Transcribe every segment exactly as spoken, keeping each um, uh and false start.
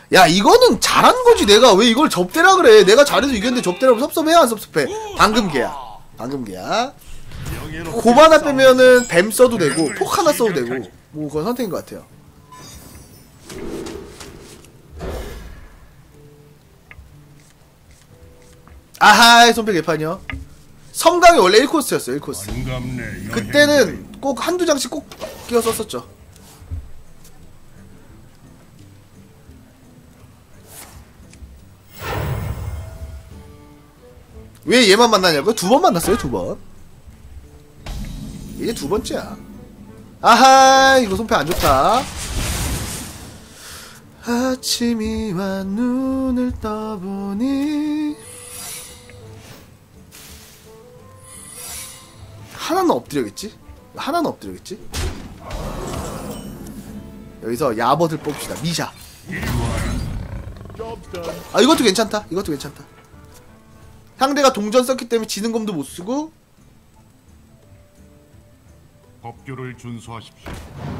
야 이거는 잘한 거지. 내가 왜 이걸 접대라 그래. 내가 잘해서 이겼는데 접대라고 섭섭해 안 섭섭해. 방금 개야. 방금 개야. 곰 하나 빼면은 뱀 써도 되고 폭 하나 써도 되고 뭐 그건 선택인 것 같아요. 아하이 손패 개판이요. 섬광이 원래 일 코스였어요. 일 코스. 그때는 꼭 한두 장씩 꼭 끼워 썼었죠. 왜 얘만 만나냐고요? 두 번 만났어요. 두 번. 이게 두 번째야. 아하 이거 손패 안 좋다. 아침이 와 눈을 떠보니 하나는 엎드려겠지? 하나는 엎드려겠지? 여기서 야버들 뽑읍시다. 미샤. 아 이것도 괜찮다. 이것도 괜찮다. 상대가 동전 썼기 때문에 지는 검도 못쓰고 법규를 준수하십시오.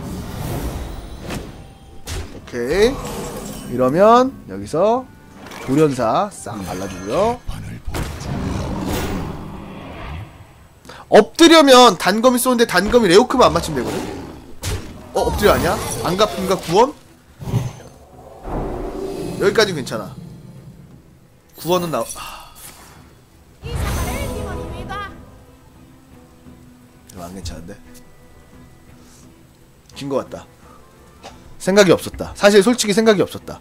오케이. 이러면 여기서 돌연사 싹 발라주고요. 엎드려면 단검이 쏘는데 단검이 레오크만 안 맞추면 되거든? 어? 엎드려 아니야? 안 갚은가 구원? 여기까지 괜찮아. 구원은 나오... 이거 안 괜찮은데? 진 것 같다. 생각이 없었다. 사실 솔직히 생각이 없었다.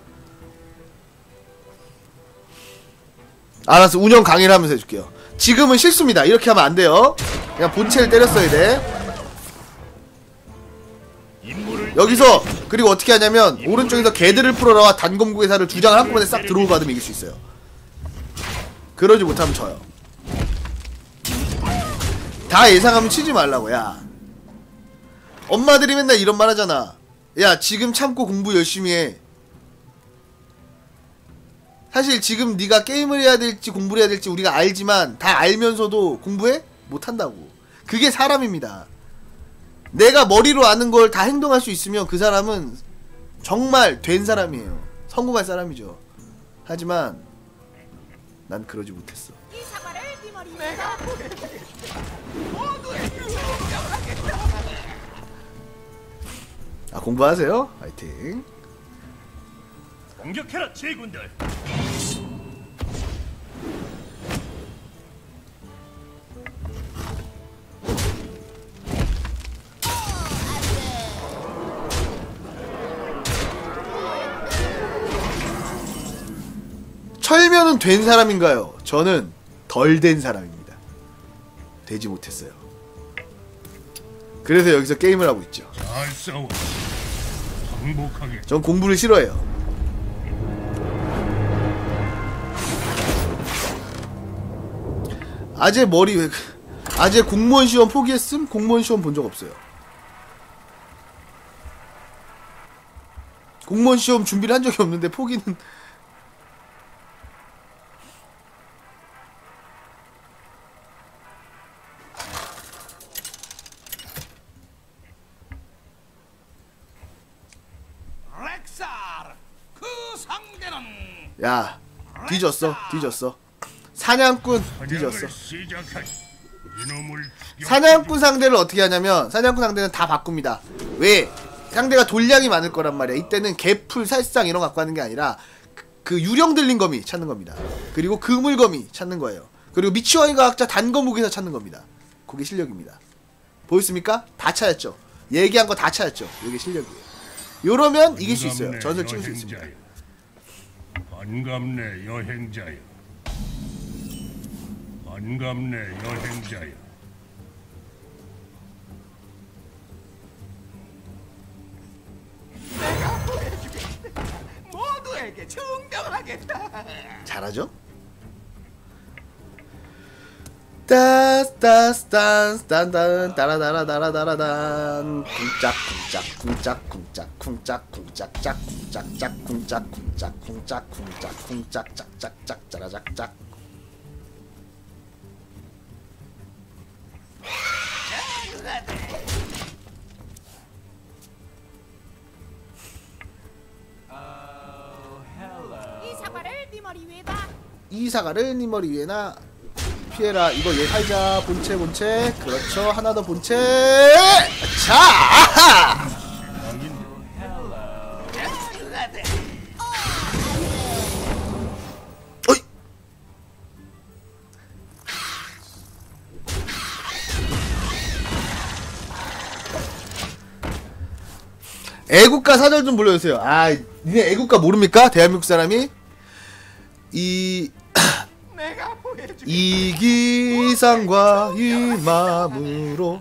알았어. 운영 강의를 하면서 해줄게요. 지금은 실수입니다. 이렇게 하면 안 돼요. 그냥 본체를 때렸어야 돼. 여기서 그리고 어떻게 하냐면 오른쪽에서 개들을 풀어라와 단검구의사를 두 장을 한꺼번에 싹 들어오 받으면 이길 수 있어요. 그러지 못하면 져요. 다 예상하면 치지 말라고. 야 엄마들이 맨날 이런 말 하잖아. 야 지금 참고 공부 열심히 해. 사실 지금 네가 게임을 해야 될지 공부를 해야 될지 우리가 알지만 다 알면서도 공부해? 못한다고. 그게 사람입니다. 내가 머리로 아는 걸 다 행동할 수 있으면 그 사람은 정말 된 사람이에요. 성공할 사람이죠. 하지만 난 그러지 못했어. 아 공부하세요. 화이팅. 공격해라 제군들. 철면은 된 사람인가요? 저는 덜 된 사람입니다. 되지 못했어요. 그래서 여기서 게임을 하고 있죠. 잘 싸워. 행복하게. 전 공부를 싫어해요. 아재 머리 왜 아재 공무원 시험 포기했음? 공무원 시험 본 적 없어요. 공무원 시험 준비를 한 적이 없는데 포기는 야 뒤졌어 뒤졌어. 사냥꾼 뒤졌어. 사냥꾼 상대를 어떻게 하냐면 사냥꾼 상대는 다 바꿉니다. 왜? 상대가 돌량이 많을 거란 말이야. 이때는 개풀 살상 이런 거 갖고 하는 게 아니라 그 유령 들린 거미 찾는 겁니다. 그리고 그물거미 찾는 거예요. 그리고 미치와이 과학자 단거무기에서 찾는 겁니다. 그게 실력입니다. 보였습니까? 다 찾았죠. 얘기한 거 다 찾았죠. 이게 실력이에요. 요러면 이길 수 있어요. 전설 찍을 수 있습니다. 반갑네 여행자여. 반갑네 여행자여. 내가 보여주겠다. 모두에게 증명하겠다. 잘하죠? 따스따스딴딴딴 따라따라따라따라단 쿵짝쿵짝 쿵짝쿵짝 쿵짝쿵짝짝 쿵짝짝 쿵짝쿵짝 쿵짝쿵짝 쿵짝짝짝짝 짜라작짝. 머리 위에다. 이 사과를 네 머리 위에나 피해라. 이거 얘 살자. 본체 본체. 그렇죠. 하나 더 본체. 자, 아하! 어이. 애국가 사절 좀 불러주세요. 아, 니네 애국가 모릅니까? 대한민국 사람이 이 내가 보여줄게. 이기상과 이 마음으로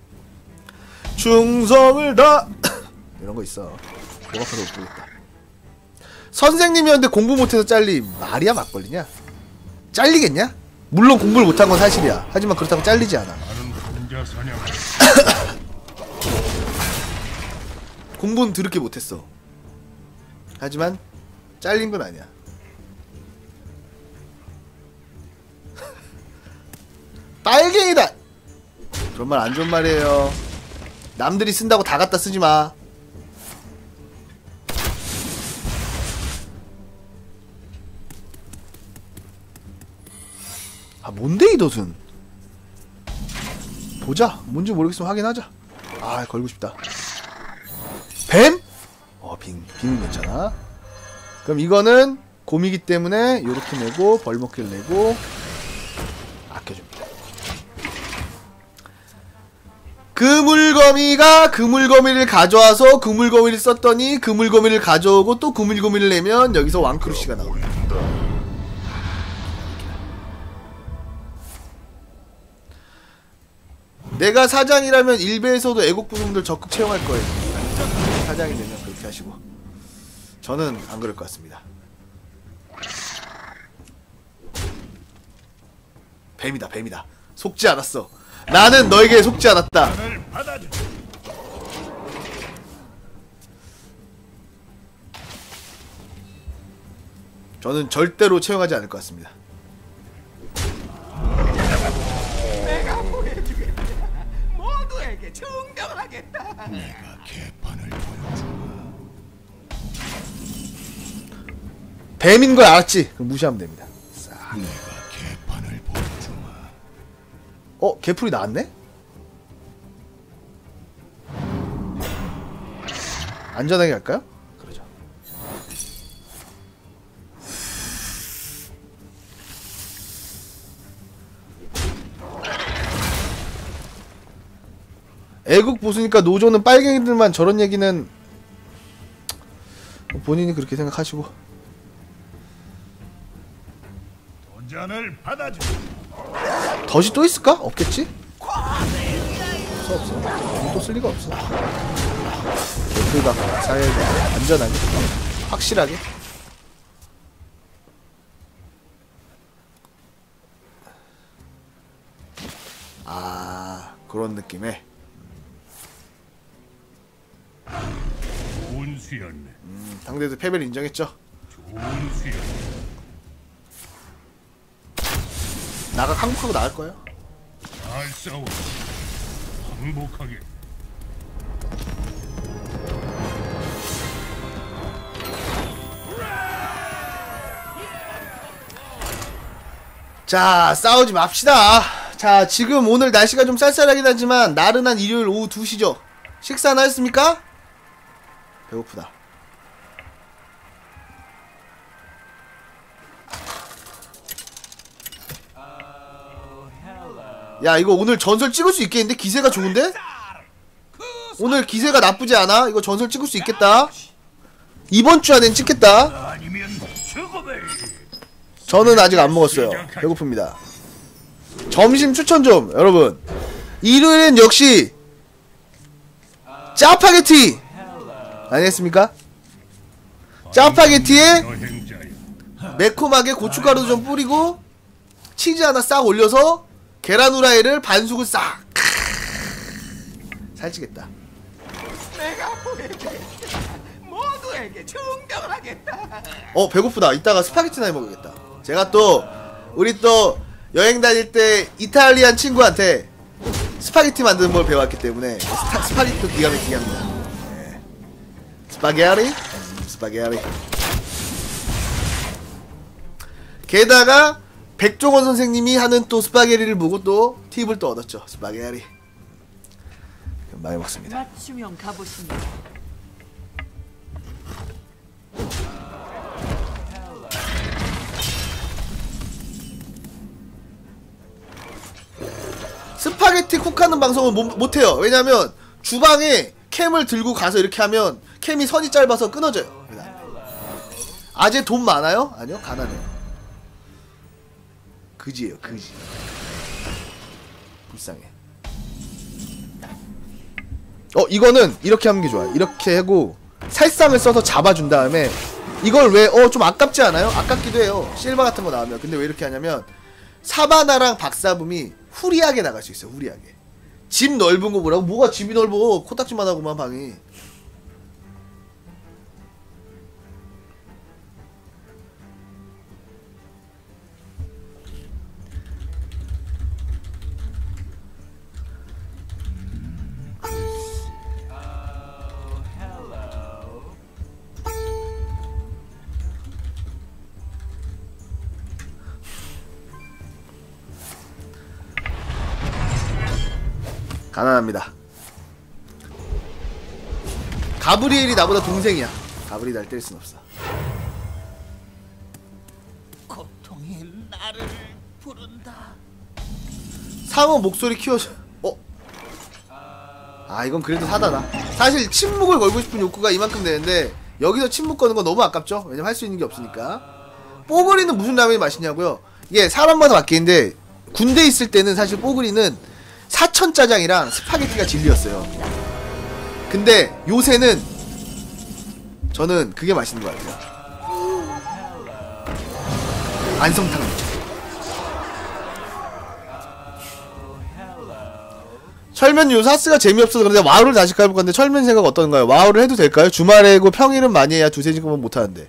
충성을 다 이런 거 있어. 목 아파서 못 보겠다. 선생님이었는데 공부 못해서 잘림. 말이야 막걸리냐? 잘리겠냐? 물론 공부를 못한 건 사실이야. 하지만 그렇다고 잘리지 않아. 나는 혼자 사냥. 공부는 드럽게 못했어. 하지만 잘린 건 아니야. 빨갱이다. 그런 말 안 좋은 말이에요. 남들이 쓴다고 다 갖다 쓰지 마. 아, 뭔데 이 덫은? 보자. 뭔지 모르겠으면 확인하자. 아, 걸고 싶다. 뱀? 어, 빙. 빙 괜찮아. 그럼 이거는 곰이기 때문에 요렇게 내고 벌목기를 내고 아껴줍니다. 그물거미가 그물거미를 가져와서 그물거미를 썼더니 그물거미를 가져오고 또 그물거미를 내면 여기서 왕크루시가 나옵니다. 내가 사장이라면 일베에서도 애국 부품들 적극 채용할 거예요. 사장이 되면 그렇게 하시고. 저는 안 그럴 것 같습니다. 뱀이다, 뱀이다. 속지 않았어. 나는 너에게 속지 않았다. 저는 절대로 채용하지 않을 것 같습니다. 내가 보여주겠다. 모두에게 증명하겠다. 내가 개판을 보여주마. 뱀인 걸 알았지? 그럼 무시하면 됩니다. 싹. 내가 개판을 보여주마. 어? 개풀이 나왔네? 안전하게 갈까요? 그러죠. 애국 보수니까 노조는 빨갱이들만 저런 얘기는 본인이 그렇게 생각하시고. 도전을 받아줘. 덫이 또 있을까? 없겠지? 없어 없어. 또 쓸 리가 없어. 개풀가 사회에 안전하게 확실하게. 아, 그런 느낌에. 좋은 수였네. 음, 상대도 패배를 인정했죠. 좋은 수였네. 나가 항복하고 나갈 거예요. 잘 싸워. 항복하게. 자, 싸우지 맙시다. 자, 지금 오늘 날씨가 좀 쌀쌀하긴 하지만 나른한 일요일 오후 두 시죠. 식사는 하셨습니까? 배고프다. 야, 이거 오늘 전설 찍을 수 있겠는데? 기세가 좋은데? 오늘 기세가 나쁘지 않아. 이거 전설 찍을 수 있겠다. 이번 주 안엔 찍겠다. 아니면 죽음을. 저는 아직 안 먹었어요. 배고픕니다. 점심 추천 좀, 여러분. 일요일엔 역시 짜파게티 아니겠습니까? 짜파게티에 여행자여. 매콤하게 고춧가루 좀 뿌리고 치즈 하나 싹 올려서 계란 후라이를 반숙을 싹. 살찌겠다. 내가 보여주겠다. 모두에게 증명하겠다. 어, 배고프다. 이따가 스파게티나 해 먹어야겠다. 제가 또 우리 또 여행 다닐 때 이탈리안 친구한테 스파게티 만드는 걸 배워왔기 때문에 스타, 스파게티도 기가 막히게 합니다. 네. 스파게티? 음, 스파게티. 게다가 백종원 선생님이 하는 또 스파게리를 보고 또 팁을 또 얻었죠. 스파게리 많이 먹습니다. 맞춤형 가보십니다. 스파게티 쿡하는 방송은 못, 못해요. 왜냐면 주방에 캠을 들고 가서 이렇게 하면 캠이 선이 짧아서 끊어져요. 아재 돈 많아요? 아니요, 가난해요. 그지예요, 그지. 불쌍해. 어, 이거는 이렇게 하는 게 좋아요. 이렇게 하고 살상을 써서 잡아준 다음에 이걸 왜 어 좀 아깝지 않아요? 아깝기도 해요. 실바 같은 거 나오면. 근데 왜 이렇게 하냐면 사바나랑 박사붐이 후리하게 나갈 수 있어요. 후리하게. 집 넓은 거 뭐라고? 뭐가 집이 넓어? 코딱지만 하고만 방이. 가난합니다. 가브리엘이 나보다 동생이야. 가브리 날 때릴 순 없어. 고통이 나를 부른다. 상어 목소리 키워줘. 어? 아, 이건 그래도 사다다. 사실 침묵을 걸고 싶은 욕구가 이만큼 되는데 여기서 침묵 거는 건 너무 아깝죠? 왜냐면 할 수 있는 게 없으니까. 뽀글이는 무슨 라면이 맛있냐고요? 이게 사람마다 바뀌는데 군대 있을 때는 사실 뽀글이는 사천짜장이랑 스파게티가 진리였어요. 근데 요새는 저는 그게 맛있는 것 같아요. 안성탕. 철면 요새 하스가 재미없어서 그런데 와우를 다시 가볼 건데 철면 생각 어떤가요? 와우를 해도 될까요? 주말에고 평일은 많이 해야 두세 시간만 못하는데.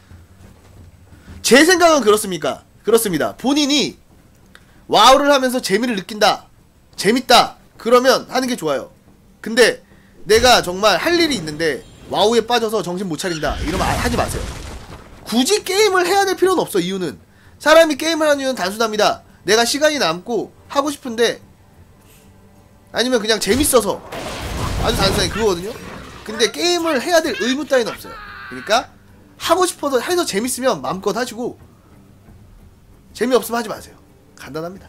제 생각은 그렇습니까? 그렇습니다. 본인이 와우를 하면서 재미를 느낀다, 재밌다, 그러면 하는 게 좋아요. 근데 내가 정말 할 일이 있는데 와우에 빠져서 정신 못 차린다 이러면 하지 마세요. 굳이 게임을 해야 될 필요는 없어. 이유는 사람이 게임을 하는 이유는 단순합니다. 내가 시간이 남고 하고 싶은데, 아니면 그냥 재밌어서, 아주 단순하게 그거거든요. 근데 게임을 해야 될 의무 따위는 없어요. 그러니까 하고 싶어서 해서 재밌으면 마음껏 하시고 재미없으면 하지 마세요. 간단합니다.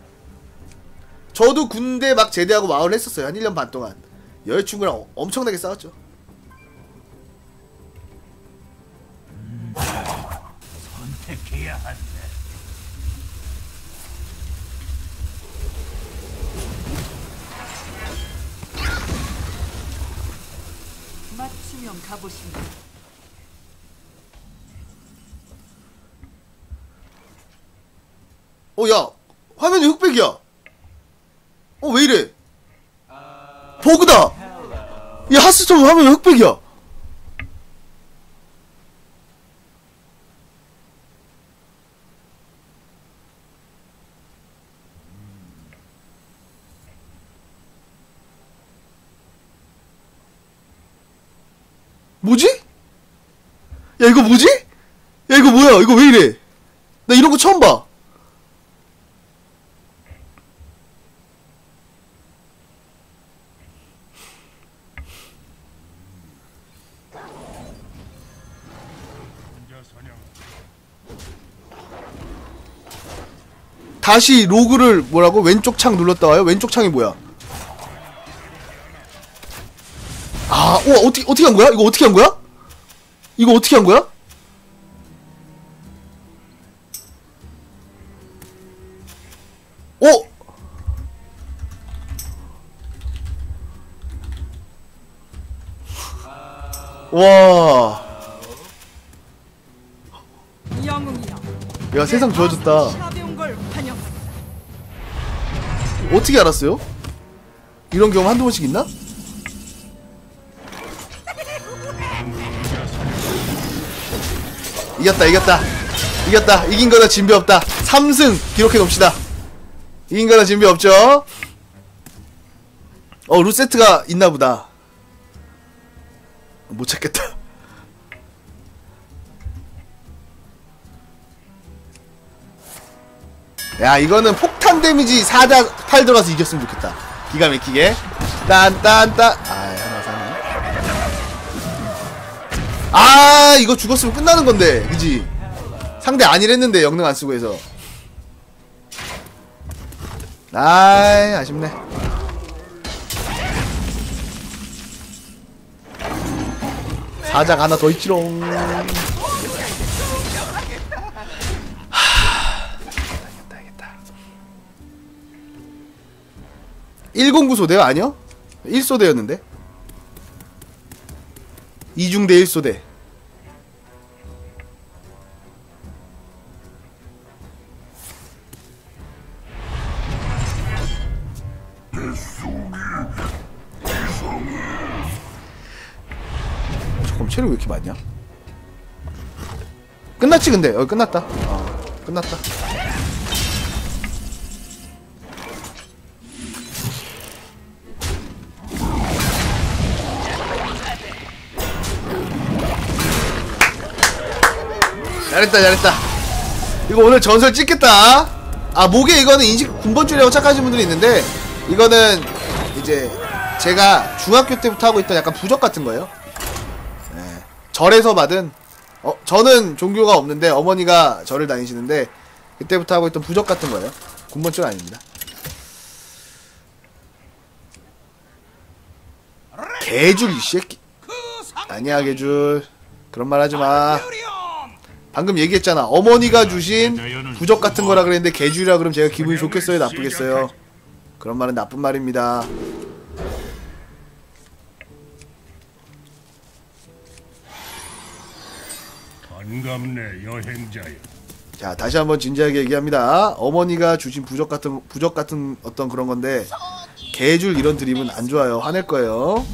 저도 군대 막 제대하고 와우를 했었어요. 한 일 년 반 동안 여자친구랑 어, 엄청나게 싸웠죠. 선택해야 한다. 맞춤형 가보십니다. 어, 야, 화면이 흑백이야. 어, 왜 이래? 버그다. 야, 하스점 화면이 흑백이야. 뭐지? 야, 이거 뭐지? 야, 이거 뭐야? 이거 왜 이래? 나 이런 거 처음 봐. 다시 로그를 뭐라고? 왼쪽 창 눌렀다 와요? 왼쪽 창이 뭐야? 아, 우와, 어떻게, 어떻게 한 거야? 이거 어떻게 한 거야? 이거 어떻게 한 거야? 어? 와. 영웅이여. 야, 세상 좋아졌다. 샤비온 걸 환영합니다. 어떻게 알았어요? 이런 경험 한두 번씩 있나? 이겼다, 이겼다. 이겼다. 이긴 거나 진배 없다. 삼 승 기록해 놓읍시다. 이긴 거나 진배 없죠? 어, 루세트가 있나 보다. 못 찾겠다. 야 이거는 폭탄 데미지 사 다 팔 들어가서 이겼으면 좋겠다. 기가 막히게. 딴딴딴. 아 하나 사네. 아 이거 죽었으면 끝나는 건데 그지? 상대 아니랬는데 영능 안 쓰고 해서. 아이 아쉽네. 사작 하나 더 있지롱. 일공구 소대요? 아니요? 일 소대였는데? 이중대 일 소대. 잠깐만 체력 왜 이렇게 많냐? 끝났지 근데? 어 끝났다. 어 끝났다. 잘했다 잘했다. 이거 오늘 전설 찍겠다. 아 목에 이거는 인식 군번줄이라고 착하시는 분들이 있는데 이거는 이제 제가 중학교 때부터 하고 있던 약간 부적 같은 거예요. 네. 절에서 받은 어 저는 종교가 없는데 어머니가 절을 다니시는데 그때부터 하고 있던 부적 같은 거예요. 군번줄 아닙니다. 개줄 이 새끼. 아니야 개줄. 그런 말 하지 마. 방금 얘기했잖아. 어머니가 주신 부적 같은 거라 그랬는데 개줄이라 그러면 제가 기분이 좋겠어요? 나쁘겠어요? 그런 말은 나쁜 말입니다. 반갑네 여행자여. 자 다시 한번 진지하게 얘기합니다. 어머니가 주신 부적 같은 부적 같은 어떤 그런 건데 개줄 이런 드립은 안 좋아요. 화낼 거예요.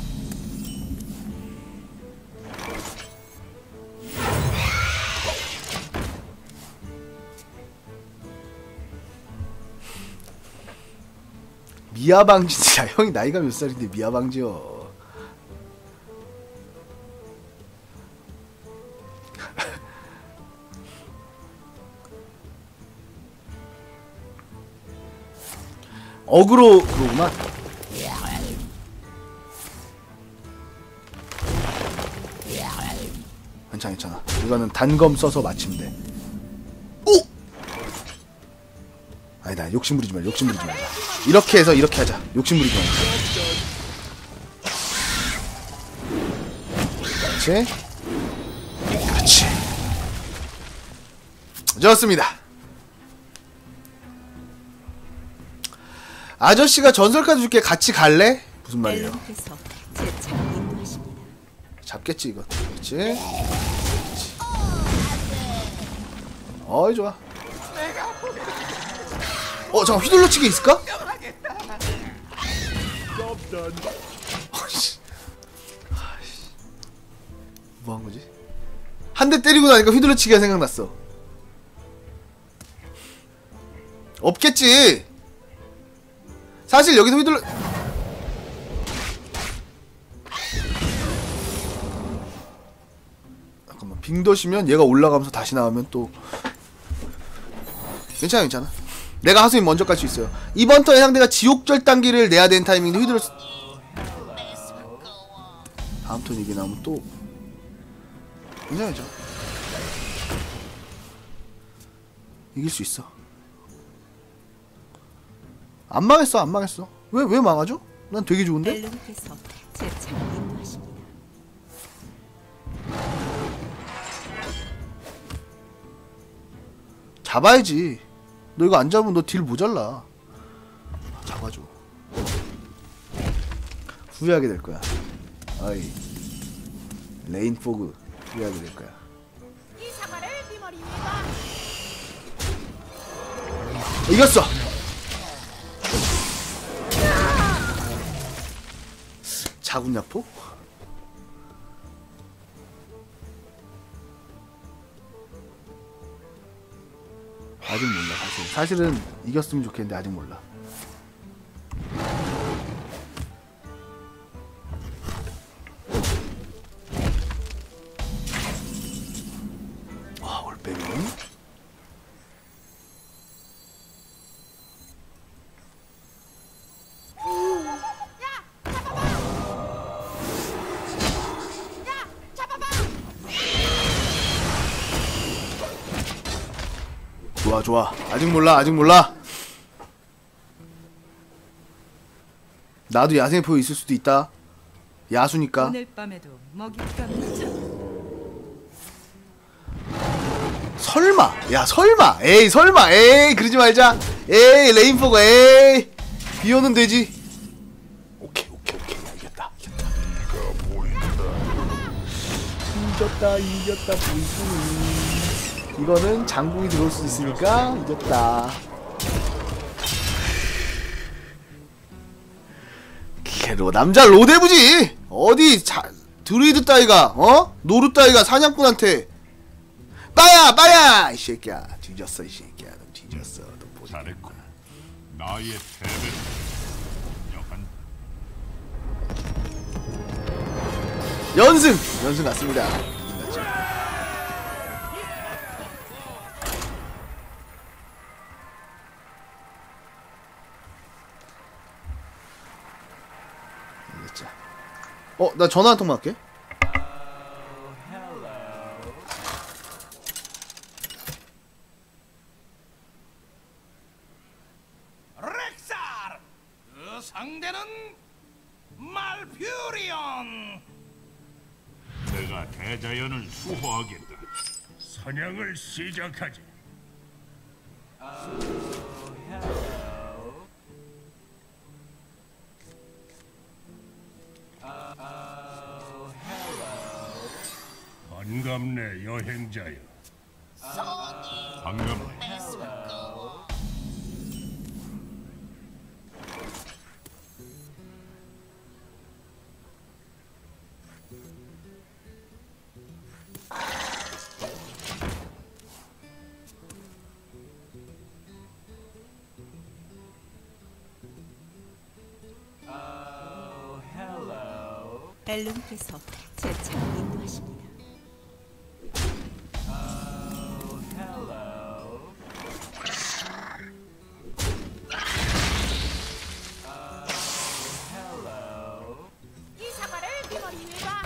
미아방지야. 형이 나이가 몇 살인데 미아방지요. 어그로 그러구만. 괜찮아 괜찮아. 이거는 단검 써서 맞추면 돼. 오! 아니다 욕심부리지 말자. 욕심부리지 말자. 이렇게 해서 이렇게 하자. 욕심부리지 말자. 그렇지. 그렇지. 좋습니다. 아저씨가 전설카드 줄게. 같이 갈래? 무슨 말이에요? 잡겠지 이거. 그렇지. 그렇지. 어이 좋아. 어 잠깐 휘둘러치기 있을까? 어이씨. 뭐한거지? 한 대 때리고 나니까 휘둘러치기가 생각났어. 없겠지. 사실 여기서 휘둘러 잠깐만 빙덧이면 얘가 올라가면서 다시 나오면 또 괜찮아 괜찮아. 내가 하수인 먼저 깔 수 있어요. 이번 턴에 상대가 지옥절 단기를 내야 되는 타이밍인데 휘둘러 다음 턴 이게 나오면 또 괜찮아 괜찮아. 이길 수 있어. 안 망했어 안 망했어. 왜 왜 망하죠? 난 되게 좋은데? 잡아야지. 너 이거 안 잡으면 너 딜 모자라. 잡아줘. 후회하게 될 거야. 어이 레인포그 후회하게 될 거야. 이겼어. 자군야포? 아직 몰라 사실. 사실은 이겼으면 좋겠는데 아직 몰라. 와 올빼미. 좋아 좋아. 아직 몰라 아직 몰라. 나도 야생의 포효 있을 수도 있다. 야수니까. 오늘 밤에도 먹잇감이 참. 설마 야 설마 에이 설마 에이 그러지 말자. 에이 레인포가 에이 비오는 되지. 오케이 오케이 오케이 야, 이겼다 이겼다 이겼다 이겼다 보이스니. 이거는 장궁이 들어올 수 있으니까 이겼다. 걔로 남자 로데부지. 어디 자, 드루이드 따위가 어? 노루 따위가 사냥꾼한테 빠야 빠야 이 새끼야 뒤졌어 이 새끼야 너 뒤졌어 너 보지. 잘했군. 나의 패배를 역한 연승 연승 같습니다. 이겼죠. 이겼죠. 어, 나 전화 한 통만 할게. 렉살! 그 상대는 말퓨리온! 내가 대자연을 수호하겠다. 사냥을 시작하지. 반갑네 여행자여. 반갑네. 엘룬께서 제 차를 인도하십니다. 이 사과를 네 머리 위에 봐.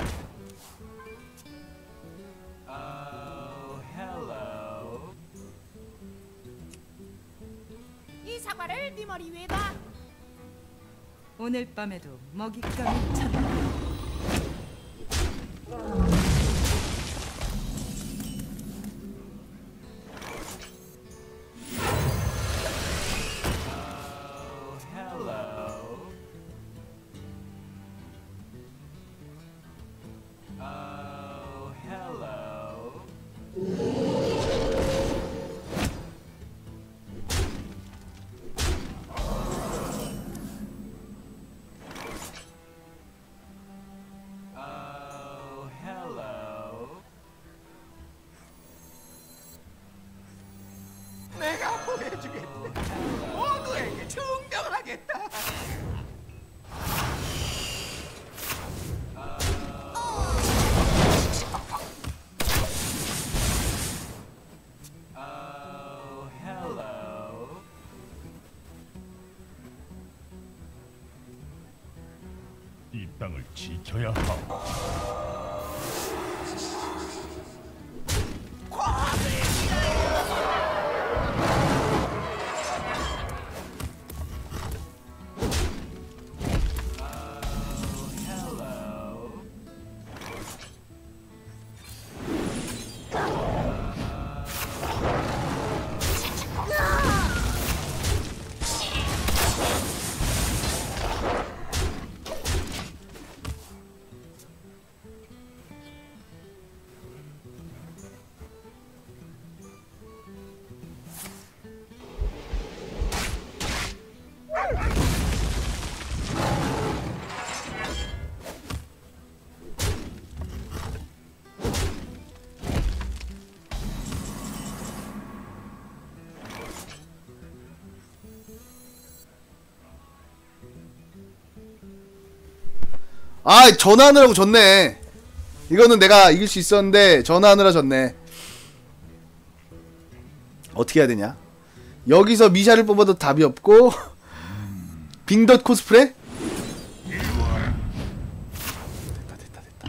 이 사과를 네 머리 위에 봐. 오늘 밤에도 먹잇감이 참. 내가 보여주겠다. 모두에게 증명을 하겠다. 이 땅을 지켜야 하오. 아 전화하느라고 졌네. 이거는 내가 이길 수 있었는데 전화하느라 졌네. 어떻게 해야 되냐? 여기서 미샤를 뽑아도 답이 없고 빙덧 코스프레? 됐다 됐다 됐다.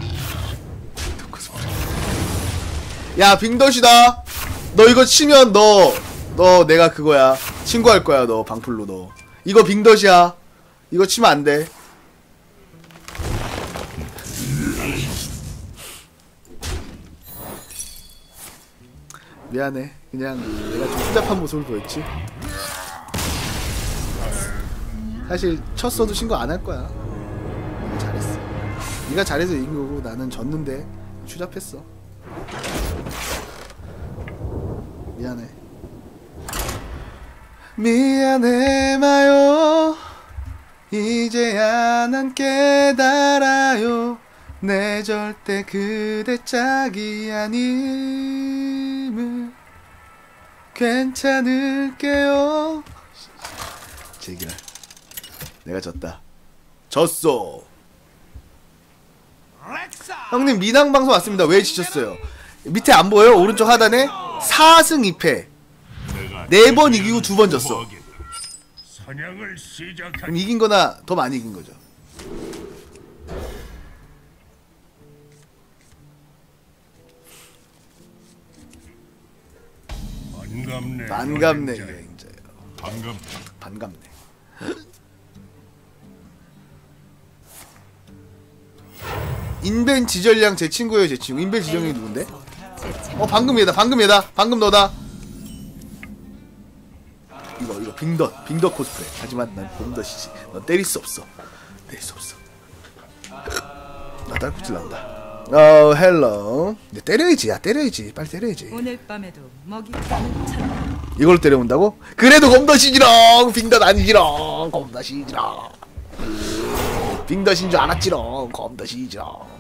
빙덧 코스프레. 야 빙덧이다. 너 이거 치면 너 너 내가 그거야. 신고할 거야 너 방풀로 너. 이거 빙덧이야. 이거 치면 안 돼. 미안해. 그냥 내가 좀 후잡한 모습을 보였지. 사실 쳤어도 신고 안 할 거야. 네가 잘했어. 네가 잘해서 이긴 거고 나는 졌는데 추잡했어. 미안해. 미안해 마요. 이제야 난 깨달아요. 내 절대 그대 짝이 아님을. 괜찮을게요. 제기라. 내가 졌다. 졌어. 형님 미낭 방송 왔습니다. 왜 지셨어요? 밑에 안 보여요? 오른쪽 하단에 사승 이 패. 네 번 이기고 두 번 졌어. 사냥을 시작하지. 그럼 이긴 거나 더 많이 이긴 거죠. 반갑네. 반갑네 여행자여. 여행자요. 반갑. 반갑네. 인벤 지전량 제 친구예요. 제 친구. 인벤 지전량이 누군데? 어 방금 얘다. 방금 얘다. 방금 너다. 이거 이거 빙덧 빙덧 코스프레. 하지만 난 빙덧이지. 넌 때릴 수 없어. 때릴 수 없어. 나 딸꾹질 나온다. 어 헬로. 근데 때려야지. 야 때려야지. 빨리 때려야지. 오늘 밤에도 먹잇감을 찾아. 이걸 때려온다고? 그래도 검덧이지롱. 빙덧 아니지롱. 검덧이지롱. 빙덧인 줄 알았지롱. 검덧이지롱.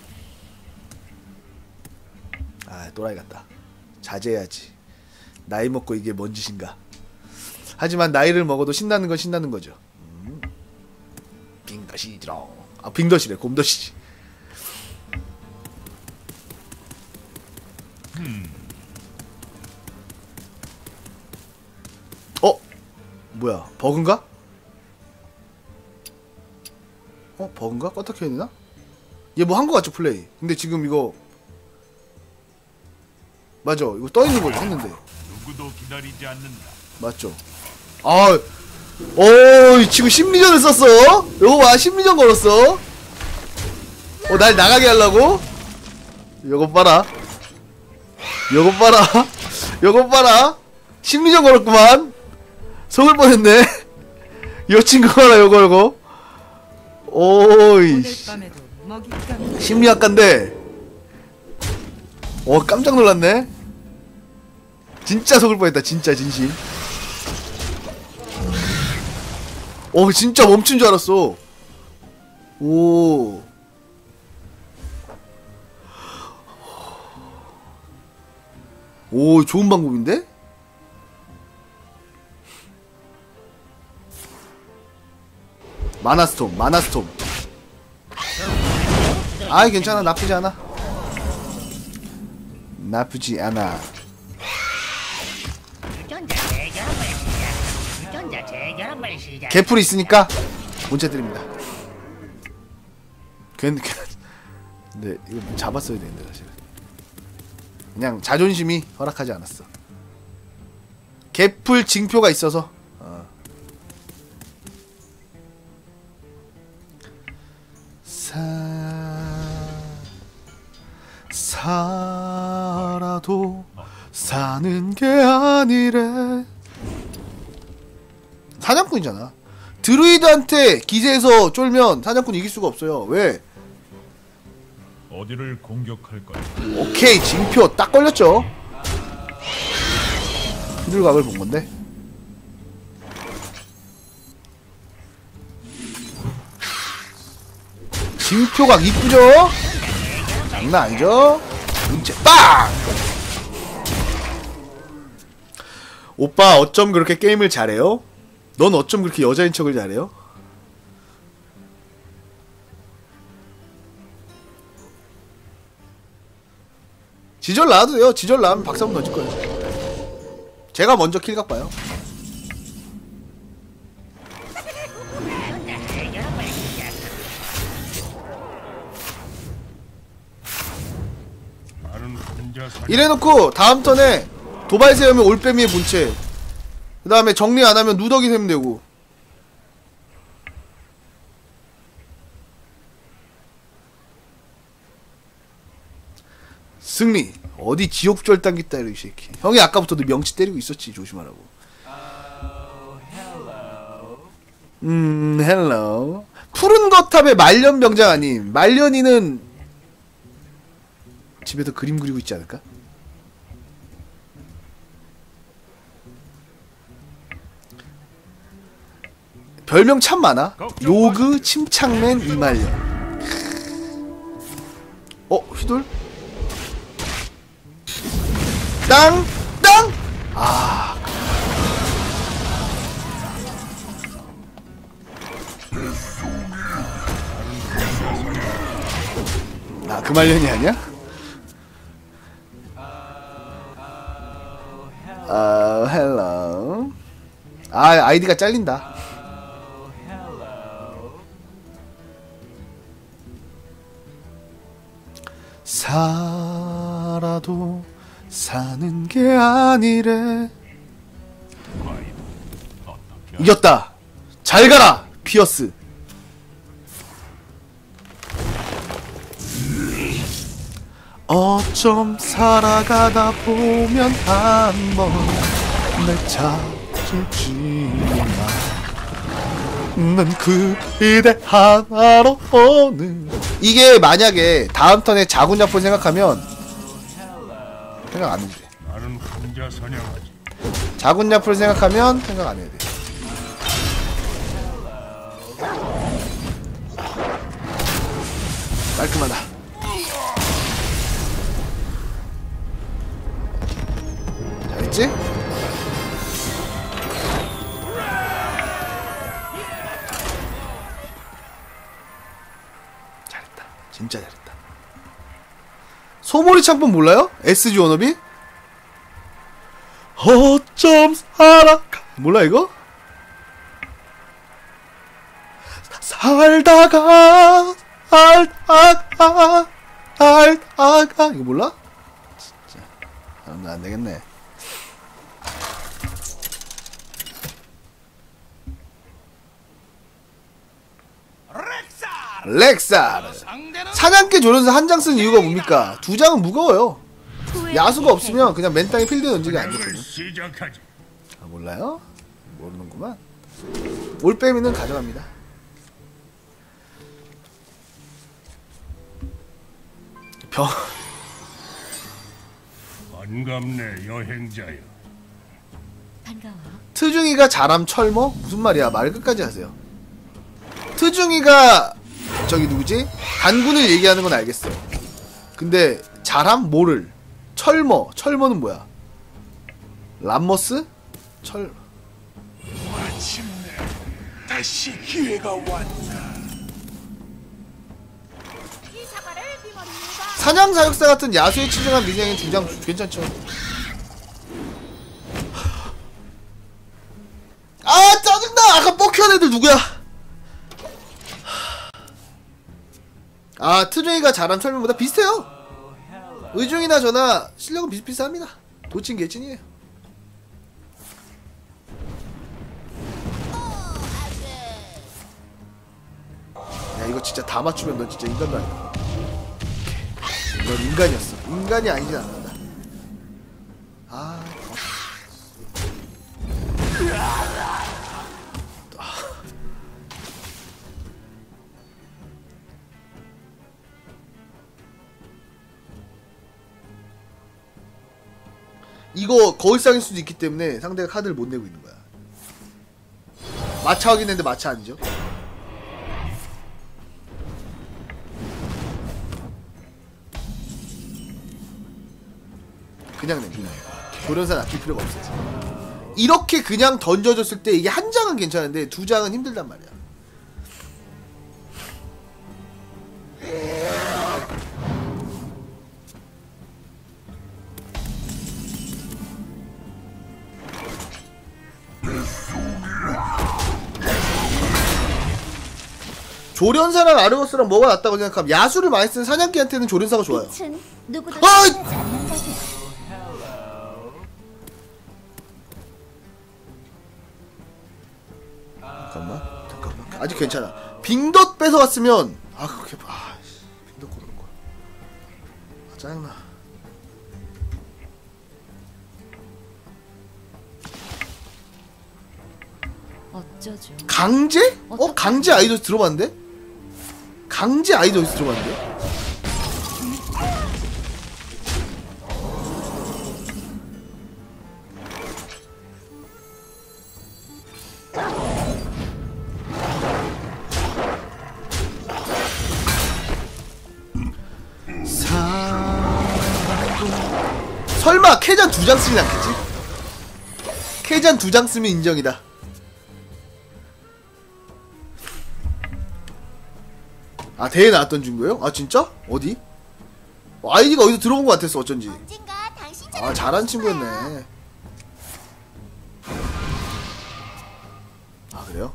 아 또라이 같다. 자제해야지. 나이 먹고 이게 뭔 짓인가. 하지만 나이를 먹어도 신나는 건 신나는 거죠. 음. 빙덧이지롱. 아 빙덧이래. 곰덧이지. 음. 어? 뭐야 버그인가? 어? 버그인가? 껐다 켜야 되나? 얘 뭐 한 거 같죠 플레이. 근데 지금 이거 맞아 이거 떠있는 걸 했는데 누구도 기다리지 않는다. 맞죠? 아, 어 지금 심리전을 썼어? 이거 봐 심리전 걸었어. 어 날 나가게 하려고? 이거 봐라. 이거 봐라. 이거 봐라. 심리전 걸었구만. 속을 뻔했네. 이 친구 봐라 요거 요거. 오이 오늘 밤에도 먹잇감을 심리학과인데 어 깜짝 놀랐네. 진짜 속을 뻔했다. 진짜 진심. 어 진짜 멈춘 줄 알았어. 오. 오 좋은 방법인데? 마나스톰 마나스톰. 아이 괜찮아. 나쁘지 않아. 나쁘지 않아. 개풀이 있으니까 문제 드립니다. 괜, 괜, 근데 이거 잡았어야 되는데 사실은. 그냥 자존심이 허락하지 않았어. 개풀 징표가 있어서. 어. 사 살아도 사는 게 아니래. 사냥꾼이잖아. 드루이드한테 기세에서 쫄면 사냥꾼 이길 수가 없어요. 왜? 어디를 공격할 거야? 오케이 징표 딱 걸렸죠. 휘둘각을 본 건데. 징표각 이쁘죠? 장난 아니죠? 문제 빵! 오빠 어쩜 그렇게 게임을 잘해요? 넌 어쩜 그렇게 여자인 척을 잘해요? 지절 나와도 돼요. 지절 나오면 박수 한번 던질 거예요. 제가 먼저 킬각 봐요. 나는 혼자 사. 이래놓고 다음 턴에 도발 세우면 올빼미의 본체. 그 다음에 정리 안하면 누더기 세면 되고. 승리. 어디 지옥절단기 따위로 이 새끼. 형이 아까부터도 명치 때리고 있었지. 조심하라고. 음 헬로. 푸른 거탑의 말년병장 아님. 말년이는 집에서 그림 그리고 있지 않을까? 별명 참 많아. 로그, 침착맨, 이말년. 어? 휘돌? 땅! 땅! 아. 아, 그 말년이 아니야? 아, 헬로. 아, 아이디가 잘린다. 살아도 사는 게 아니래. 이겼다. 잘 가라, 피어스. 어쩜 살아가다 보면 한번 날 찾을지만 난 그대 하나로 오는. 이게 만약에 다음 턴에 자군자포 생각하면 생각 안 해도 돼. 나는 혼자 사냥하지. 자군자포를 생각하면 생각 안 해야 돼. 깔끔하다. 잘했지? 잘했다. 진짜 잘했다. 소몰이 창법 몰라요? 에스지 워너비? 어쩜 살아가. 몰라 이거? 살다가 살다가 살다가 이거 몰라? 진짜 안, 안 되겠네. 렉사르. 사냥개 조련사 한 장 쓴 이유가 뭡니까? 두 장은 무거워요. 야수가 없으면 그냥 맨땅에 필드에 던지기 안 좋거든. 시작하지. 아, 몰라요? 모르는구만. 올빼미는 가져갑니다. 병. 반갑네 여행자여. 반가워. 트중이가 자람 철모? 무슨 말이야? 말 끝까지 하세요. 트중이가 저기 누구지? 단군을 얘기하는 건 알겠어. 근데 자람? 뭐를? 철모. 철모는 뭐야? 람머스? 철... 마침내 다시 기회가 왔다. 이 사과를 네 머리 위에다. 사냥사육사 같은 야수에 치중한 민영이 두 장 괜찮죠? 아 짜증나! 아까 뻑큐한 애들 누구야? 아 트중이가 자람 철모보다 비슷해요. 의중이나 저나 실력은 비슷비슷합니다. 도찐 개찐이에요. 야 이거 진짜 다 맞추면 넌 진짜 인간도 아니다. 넌 인간이었어. 인간이 아니진 않는다. 아 이거 거울상일 수도 있기 때문에 상대가 카드를 못 내고 있는 거야. 마차 확인했는데 마차 아니죠? 그냥 내 그냥 조련사 아낄 필요가 없어서. 이렇게 그냥 던져줬을 때 이게 한 장은 괜찮은데 두 장은 힘들단 말이야. 조련사랑 아르고스랑 뭐가 낫다고 생각하면 야수를 많이 쓰는 사냥개한테는 조련사가 좋아요. 빛은 누구도 어이! 피하지 않는 법이야. 아직 괜찮아. 빙덧 뺏어갔으면 아 그렇게 아 빙덧 고르는 거야. 아 짜증나. 어쩌죠? 강제? 어 강제 아이돌 들어봤는데? 강제 아이돌 들어봤는데? 설마 캐잔 두 장 쓰진 않겠지? 캐잔 두 장 쓰면 인정이다. 아 대회 나왔던 친구예요? 아 진짜? 어디? 아이디가 어디서 들어본 것 같았어 어쩐지. 언젠가 당신 아 잘한 친구였네. 아 그래요?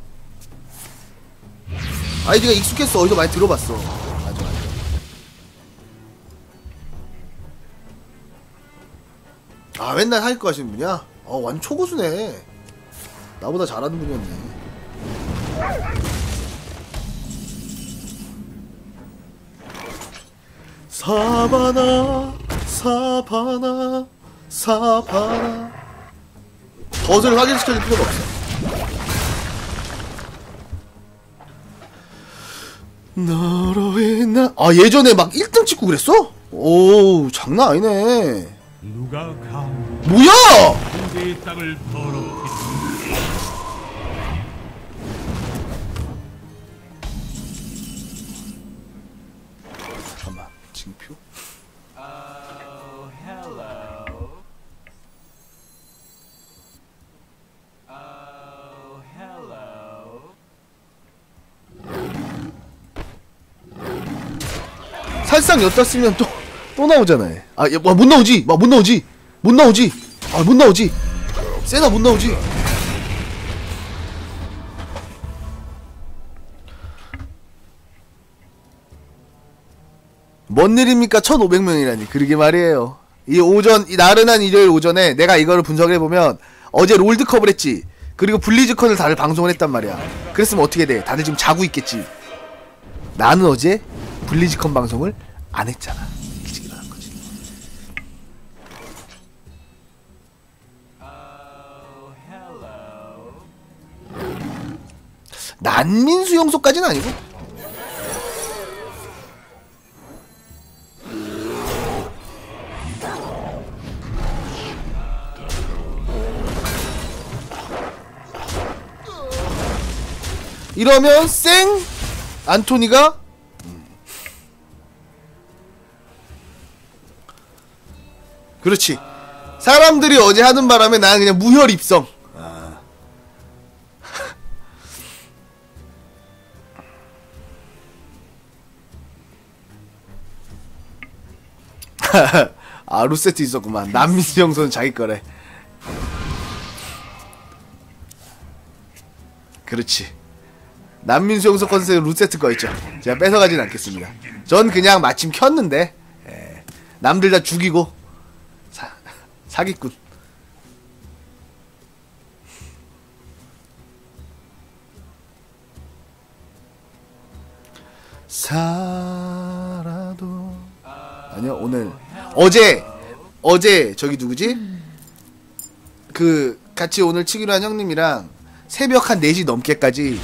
아이디가 익숙했어. 어디서 많이 들어봤어. 맞아 맞아. 아 맨날 하이크 하시는 분이야? 어 완전 초고수네. 나보다 잘하는 분이었네. 사바나 사바나 사바나 덫을 확인시켜줄 필요가 없어. 너로 인한 아 예전에 막 일 등 찍고 그랬어? 오 장난 아니네. 누가 강 뭐야! 군대의 땅을 더럽히 잠깐만 징표? 살상 엿다 쓰면 또, 또 나오잖아요. 아, 야, 못 나오지? 못 나오지? 못 나오지? 아, 못 나오지? 세나 못 나오지? 뭔 일입니까? 천오백 명이라니. 그러게 말이에요. 이 오전, 이 나른한 일요일 오전에 내가 이거를 분석을 해보면 어제 롤드컵을 했지. 그리고 블리즈컨을 다들 방송을 했단 말이야. 그랬으면 어떻게 돼? 다들 지금 자고 있겠지. 나는 어제 블리즈컨 방송을 안 했잖아. 일찍 일어난 거지. 난민수 용소까지는 아니고. 이러면 쌩 안토니가 그렇지. 사람들이 어제 하는 바람에 나는 그냥 무혈 입성. 아, 아 루세트 있었구만. 남민수 형소는 자기 거래. 그렇지. 남민수 형소 컨셉은 루세트 거 있죠. 제가 뺏어가진 않겠습니다. 전 그냥 마침 켰는데 에, 남들 다 죽이고 사, 사기꾼. 살아도 아니요 오늘 어제 어제 저기 누구지? 그 같이 오늘 치기로 한 형님이랑 새벽 한 네 시 넘게까지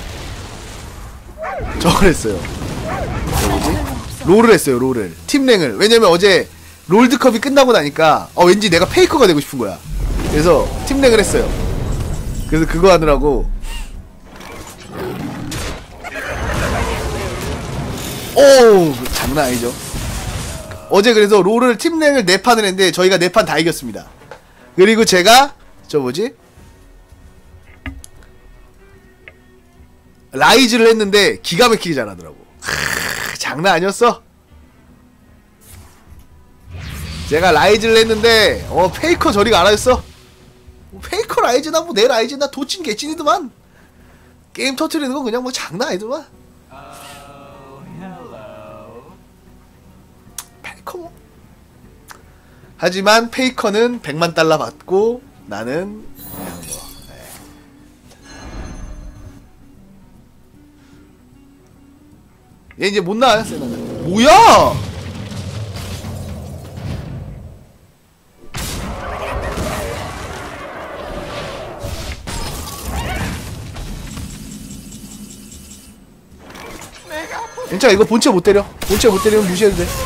저걸 했어요. 저 뭐지? 롤을 했어요. 롤을 팀랭을. 왜냐면 어제 롤드컵이 끝나고 나니까 어 왠지 내가 페이커가 되고 싶은 거야. 그래서 팀랭을 했어요. 그래서 그거 하느라고 오 장난 아니죠. 어제 그래서 롤을 팀랭을 네 판을 했는데 저희가 네 판 다 이겼습니다. 그리고 제가 저 뭐지? 라이즈를 했는데 기가 막히게 잘하더라고. 크, 장난 아니었어. 제가 라이즈를 했는데 어 페이커 저리가 알아줬어. 페이커 라이즈나 뭐 내 라이즈나 도찐 개찐이더만. 게임 터트리는 건 그냥 뭐 장난 아니더만. 페이커 뭐. 하지만 페이커는 백만 달러 받고 나는 그냥 뭐 네. 얘 이제 못 나와요 세나는. 뭐야? 괜찮아 이거 본체 못 때려. 본체 못 때리면 무시해도 돼.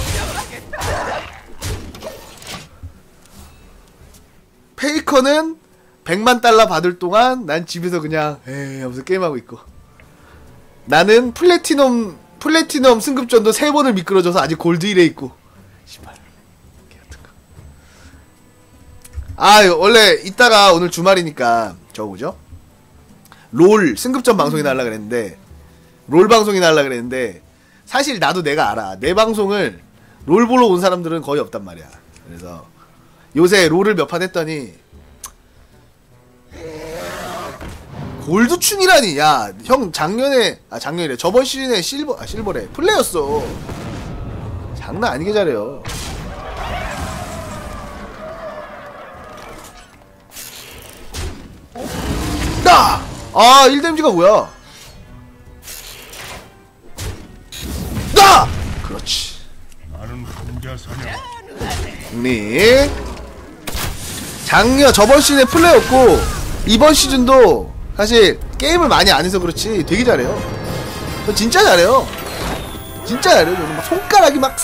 페이커는 백만 달러 받을 동안 난 집에서 그냥 에이 하면서 게임하고 있고, 나는 플래티넘 플래티넘 승급전도 세 번을 미끄러져서 아직 골드 일에 있고. 씨발 개같은거. 아 원래 이따가 오늘 주말이니까 저거 뭐죠? 롤 승급전 방송이나 하려고 그랬는데, 롤 방송이나 하려고 그랬는데 사실 나도 내가 알아. 내 방송을 롤 보러 온 사람들은 거의 없단 말이야. 그래서 요새 롤을 몇 판 했더니 골드충이라니. 야 형 작년에 아 작년이래 저번 시즌에 실버 아 실버래 플레이였어. 장난 아니게 잘해요. 나! 아 일 데미지가 뭐야? 나! 그렇지. 나는 혼자 사냥. 네. 작년 저번 시즌에 플레이였고 이번 시즌도 사실 게임을 많이 안 해서 그렇지 되게 잘해요. 저 진짜 잘해요. 진짜 잘해요. 저는 막 손가락이 막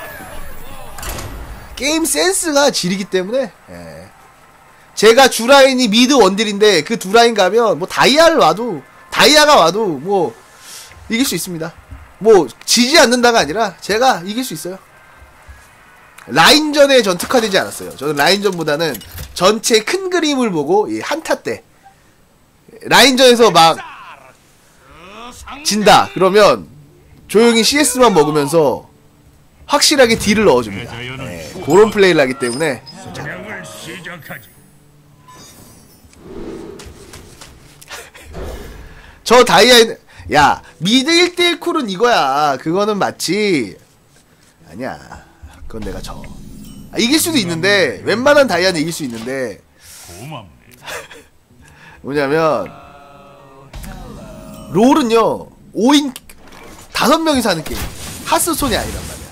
게임 센스가 지리기 때문에. 예. 제가 주라인이 미드 원딜인데 그 두 라인 가면 뭐 다이아를 와도 다이아가 와도 뭐 이길 수 있습니다. 뭐 지지 않는다가 아니라 제가 이길 수 있어요. 라인전에 전 특화되지 않았어요. 저는 라인전보다는 전체 큰 그림을 보고 이 한타 때 라인전에서 막 진다 그러면 조용히 씨에스만 먹으면서 확실하게 딜을 넣어줍니다. 네, 그런 플레이를 하기 때문에. 사냥을 시작하지. 저 다이아 야 미드 일 대 일 쿨은 이거야. 그거는 맞지. 아니야 그건 내가 져. 아, 이길 수도 있는데 웬만한 다이아는 이길 수 있는데 고맙네. 뭐냐면 롤은요 오 인 다섯 명이서 하는 게임. 하스스톤이 아니란 말이야.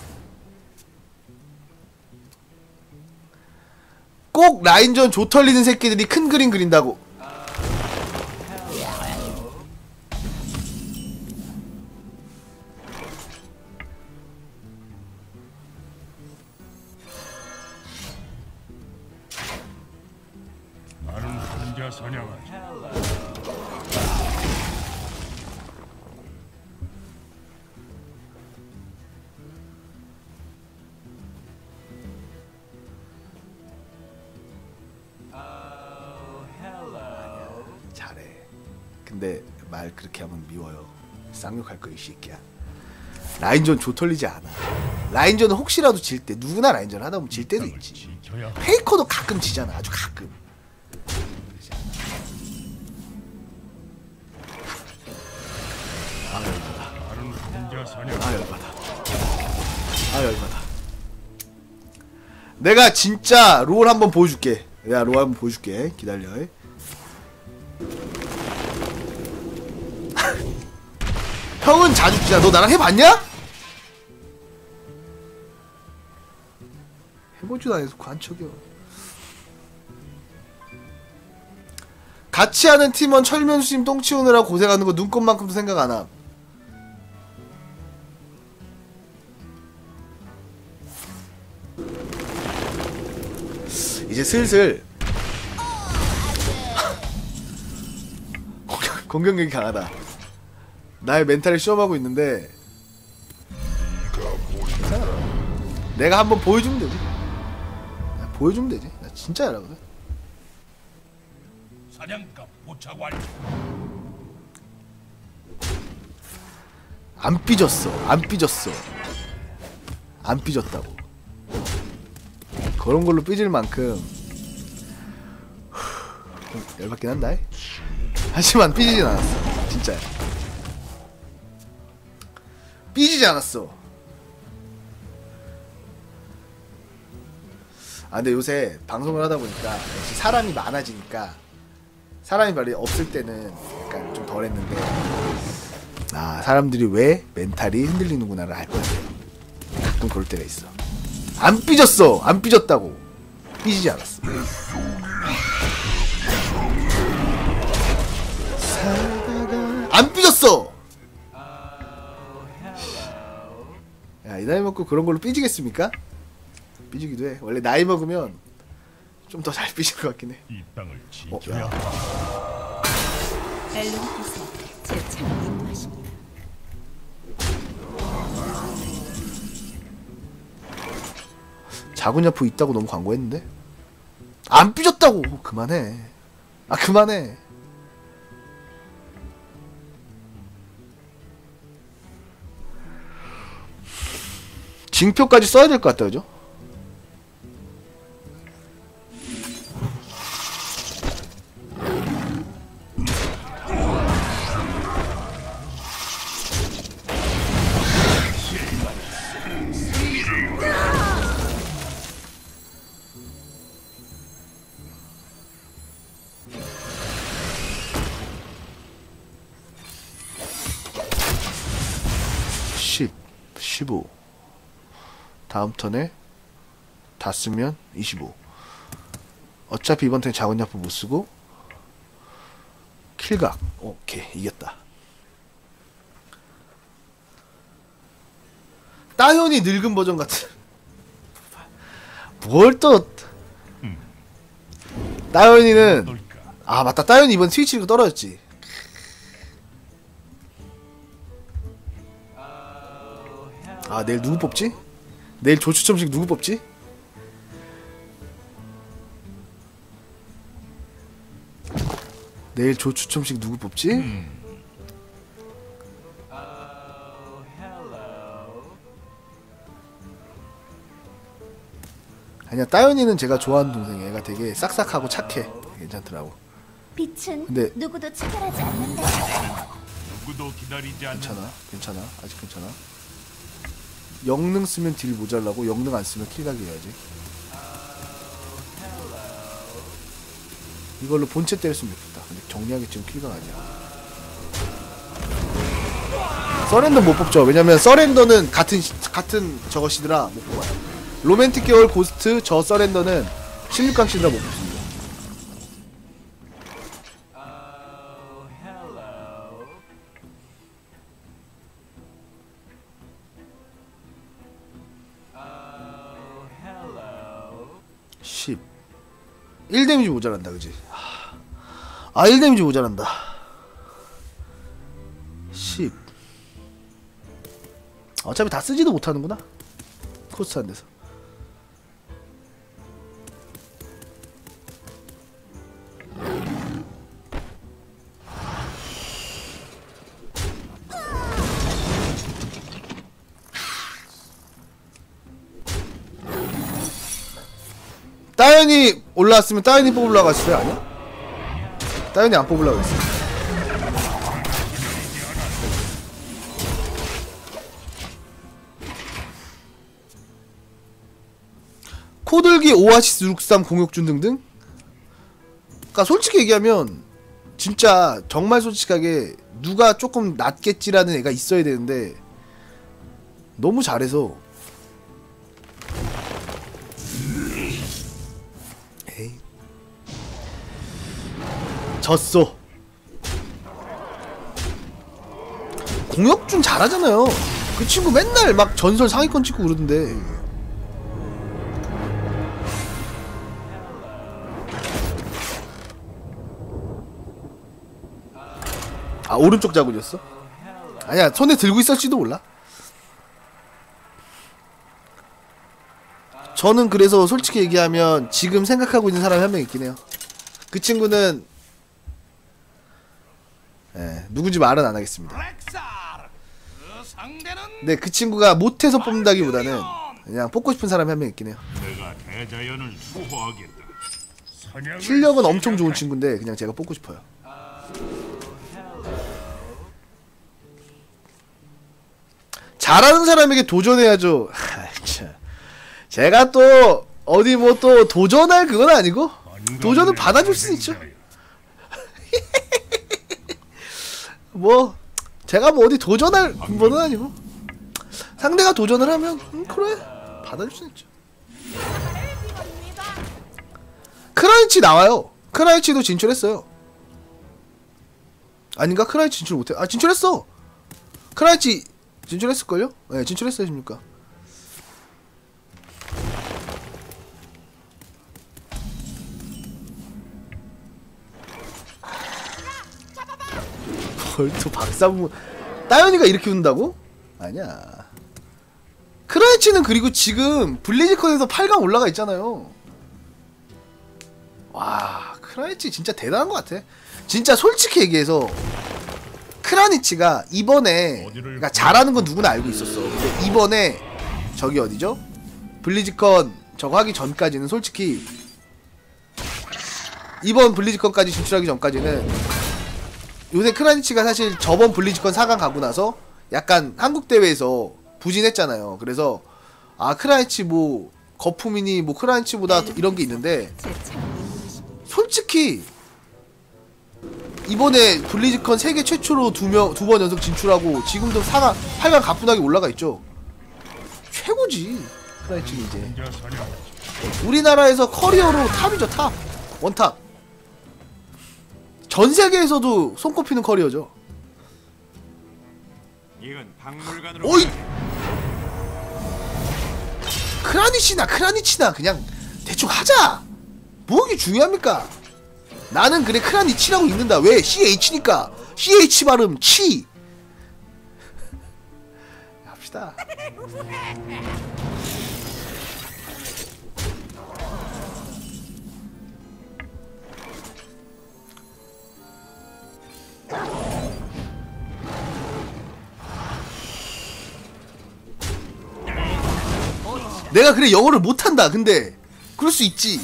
꼭 라인전 조털리는 새끼들이 큰 그림 그린다고. 나는 혼자 사냥하지. 잘해. 근데 말 그렇게 하면 미워요. 쌍욕할 거 이 새끼야. 라인전 조털리지 않아. 라인전은 혹시라도 질 때 누구나 라인전 하다 보면 질 때도 있지. 지켜야 페이커도 가끔 지잖아. 아주 가끔. 아 열받아. 나는 혼자 사냥. 아 열받아. 아 열받아. 내가 진짜 롤 한번 보여줄게. 야 롤 한번 보여줄게. 기다려. 형은 자주 지잖아. 너 나랑 해봤냐? 해보지도 않아서 관척이야. 같이 하는 팀원 철면수심 똥 치우느라 고생하는 거 눈꽃만큼도 생각 안 함. 이제 슬슬 공격력이 강하다. 나의 멘탈을 시험하고 있는데 괜찮아. 내가 한번 보여주면 되지. 보여주면 되지. 나 진짜 잘하거든. 사냥감 포착 완료. 안 삐졌어. 안 삐졌어. 안 삐졌다고. 그런 걸로 삐질 만큼 후, 열받긴 한다. 하지만 삐지진 않았어. 진짜야. 삐지지 않았어. 아 근데 요새 방송을 하다 보니까 역시 사람이 많아지니까 사람이 별로 없을 때는 약간 좀 덜 했는데 아, 사람들이 왜 멘탈이 흔들리는구나를 알 거야. 가끔 그럴 때가 있어. 안 삐졌어. 안 삐졌다고. 삐지지 않았어. 안 삐졌어. 야, 이 나이 먹고 그런 걸로 삐지겠습니까? 삐지기도 해. 원래 나이 먹으면 좀 더 잘 삐질 것 같긴 해. 이 땅을 어, 지켜야 야. 엘론께서 제 차를 인도하십니다. 작은 야프 있다고 너무 광고했는데? 안 삐졌다고. 그만해. 아, 그만해. 징표까지 써야 될 것 같다, 그죠? 십, 십오. 다음 턴에 다 쓰면 이십오. 어차피 이번 턴에 작은 야프 못 쓰고 킬각. 오케이, 이겼다. 따현이 늙은 버전 같은. 뭘 또? 따현이는 어떨까? 아 맞다. 따현이 이번 스위치로 떨어졌지. 아 내일 누구 뽑지? 내일 조추첨식 누구 뽑지? 내일 조추첨식 누구 뽑지? 음. 아니야, 따윤이는 제가 좋아하는 동생이야. 얘가 되게 싹싹하고 착해. 괜찮더라고. 빛은 근데- 누구도 차별하지 않는다. 누구도 기다리지 않는 괜찮아, 괜찮아, 아직 괜찮아. 영능 쓰면 딜 모자라고, 영능 안 쓰면 킬각이어야지. 이걸로 본체 때렸으면 좋겠다. 근데 정리하기 지금 킬각 아니야. 서렌더 못 뽑죠. 왜냐면 서렌더는 같은 시- 같은 저것이더라 못 뽑아요. 로맨틱 계열 고스트 저 서렌더는 십육 강 시드라 못 뽑습니다. 십. 일 데미지 모자란다, 그지? 아, 일 데미지 모자란다. 십. 어차피 다 쓰지도 못하는구나. 코스트 안 돼서. 따연이 올라왔으면 따연이 뽑으려고 했어요? 아니야? 따연이 안 뽑으려고 했어. 코들기 오아시스 육삼 공혁준 등등? 그니까 솔직히 얘기하면 진짜 정말 솔직하게 누가 조금 낫겠지라는 애가 있어야 되는데 너무 잘해서 에이 졌어. 공혁준 잘하잖아요. 그 친구 맨날 막 전설 상위권 찍고 그러던데. 아 오른쪽 자굴이었어? 아니야 손에 들고 있을지도 몰라. 저는 그래서 솔직히 얘기하면 지금 생각하고 있는 사람이 한 명 있긴 해요. 그 친구는 예, 누군지 말은 안 하겠습니다. 근데 그 친구가 못해서 뽑는다기보다는 그냥 뽑고 싶은 사람이 한 명 있긴 해요. 내가 대자연을 수호하겠다. 사냥을 실력은 엄청 좋은 친구인데 그냥 제가 뽑고 싶어요. 잘하는 사람에게 도전해야죠. 하, 참. 제가 또 어디 뭐 또 도전할 그건 아니고 도전은 받아줄 수 있죠. 뭐 제가 뭐 어디 도전할 분은 아니고 상대가 도전을 하면 음, 그래 받아줄 수 있죠. 크라이치 나와요. 크라이치도 진출했어요. 아닌가? 크라이치 진출 못해. 아 진출했어. 크라이치 진출했을걸요? 네 진출했어요. 십니까 벌써 박사부 따연이가 이렇게 운다고? 아니야. 크라이치는 그리고 지금 블리즈컨에서 팔 강 올라가 있잖아요. 와 크라이치 진짜 대단한 것 같아. 진짜 솔직히 얘기해서 크라니치가 이번에 그러니까 잘하는 건 누구나 알고 있었어. 근데 이번에 저기 어디죠? 블리즈컨 저거 하기 전까지는 솔직히 이번 블리즈컨까지 진출하기 전까지는 요새 크라니치가 사실 저번 블리즈컨 사 강 가고 나서 약간 한국 대회에서 부진했잖아요. 그래서 아 크라니치 뭐 거품이니 뭐 크라니치보다 이런 게 있는데 솔직히 이번에 블리즈컨 세계 최초로 두 명 두 번 연속 진출하고 지금도 사 강 팔 강 가뿐하게 올라가 있죠. 최고지 크라니치는 이제 우리나라에서 커리어로 탑이죠. 탑 원탑. 전 세계에서도 손꼽히는 커리어죠. 이건 박물관으로. 오이! 크라니치나 크라니치나 그냥 대충 하자. 뭐 이게 중요합니까? 나는 그래 크라니치라고 읽는다. 왜? 씨에이치니까. 씨에이치 발음 치. 합시다. 내가 그래 영어를 못한다. 근데 그럴 수 있지.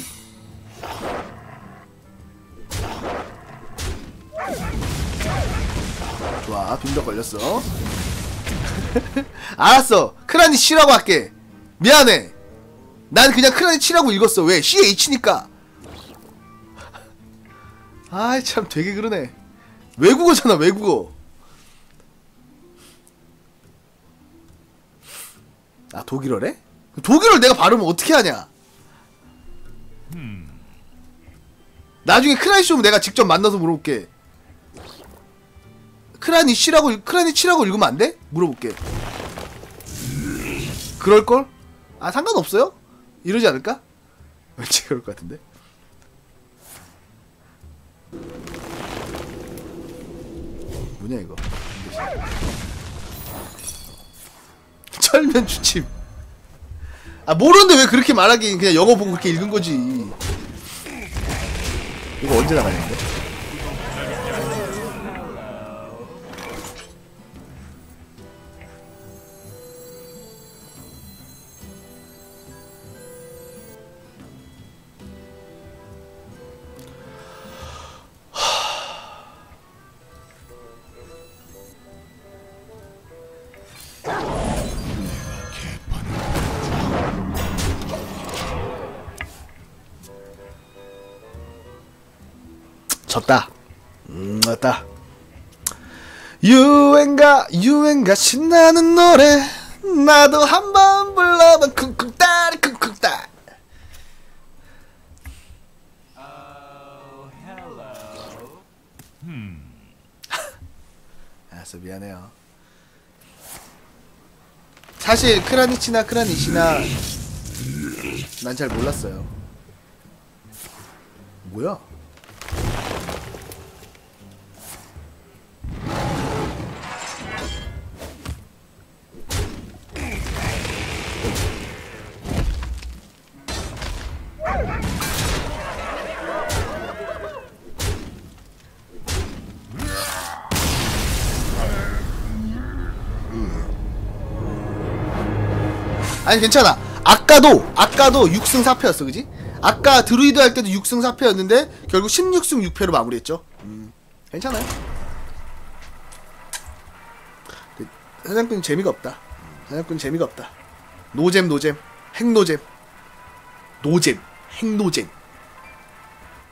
좋아 빈벽 걸렸어. 알았어 크라니 치라고 할게. 미안해. 난 그냥 크라니 치라고 읽었어. 왜? 씨에이치니까. 아이 참 되게 그러네. 외국어잖아 외국어. 아 독일어래? 독일어를 내가 발음을 어떻게 하냐. 나중에 크라니치 오면 내가 직접 만나서 물어볼게. 크라니치라고 크라니치라고 읽으면 안 돼? 물어볼게. 그럴걸? 아 상관없어요? 이러지 않을까? 왠지 그럴 것 같은데. 뭐냐 이거. 철면 주침. 아 모르는데 왜 그렇게 말하긴. 그냥 영어 보고 그렇게 읽은 거지. 이거 언제 나가는데? 졌다. 음, 맞다. 유행가, 유행가 신나는 노래. 나도 한번 불러봐. 쿵쿵따리 쿵쿵따. 알았어, 미안해요. 사실 크라니치나 크라니시나 난 잘 몰랐어요. 뭐야? 아니 괜찮아. 아까도 아까도 육 승 사 패였어 그지? 아까 드루이드 할 때도 육 승 사 패였는데 결국 십육 승 육 패로 마무리했죠. 음, 괜찮아요. 사냥꾼 재미가 없다. 사냥꾼 재미가 없다. 노잼 노잼 핵노잼 노잼 핵노잼.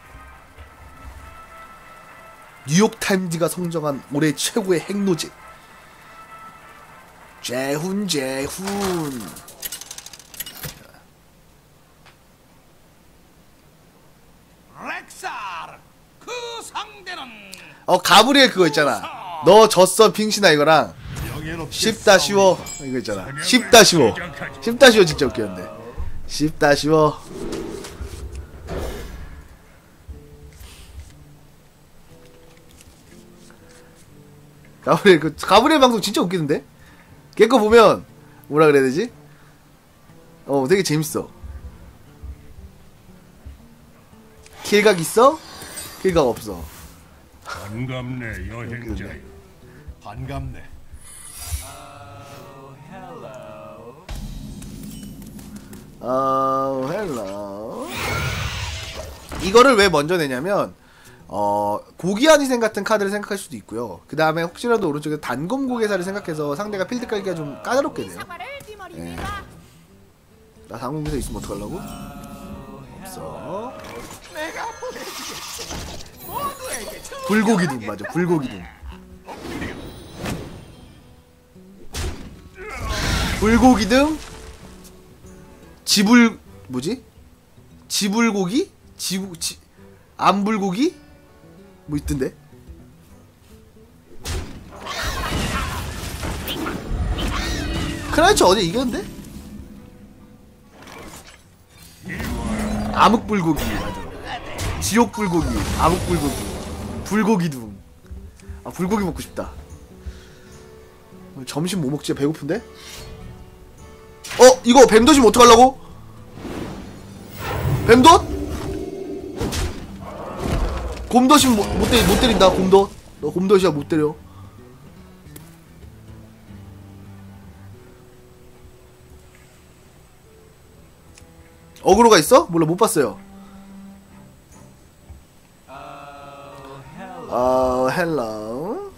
뉴욕타임즈가 선정한 올해 최고의 핵노잼. 재훈 재훈. 렉사르 그 상대는 어 가브리엘 그거 있잖아. 너 졌어 빙신아 이거랑 쉽다 쉬워 이거 있잖아. 쉽다 쉬워. 쉽다 쉬워 진짜 웃겼는데. 쉽다 쉬워. 가브리엘 그 가브리엘 방송 진짜 웃기는데. 걔 거 보면 뭐라 그래야 되지? 어 되게 재밌어. 킬각 있어? 킬각 없어. 반갑네 여행자여. 반갑네. 어, 헬로. 이거를 왜 먼저 내냐면 어, 고귀한 희생 같은 카드를 생각할 수도 있고요. 그 다음에 혹시라도 오른쪽에 단검 고개사를 생각해서 상대가 필드 깔기가 좀 까다롭게 돼요. 예. 나 단검 고개사 있으면 어떡하려고? 없어. 불고기둥 맞아. 불고기둥. 불고기둥. 지불 뭐지? 지불고기? 지부 지 안불고기? 뭐 있던데? 크라이처 어제 이겼는데? 암흑불고기 맞아. 지옥불고기, 암흑불고기, 불고기둥. 아 불고기 먹고 싶다. 점심 뭐 먹지? 배고픈데? 어? 이거 뱀덧이면 어떡하려고? 뱀덧? 곰덧이면 못, 못, 때리, 못 때린다 곰덧. 너 곰덧이야 못 때려. 어그로가 있어? 몰라 못 봤어요. 어 헬로.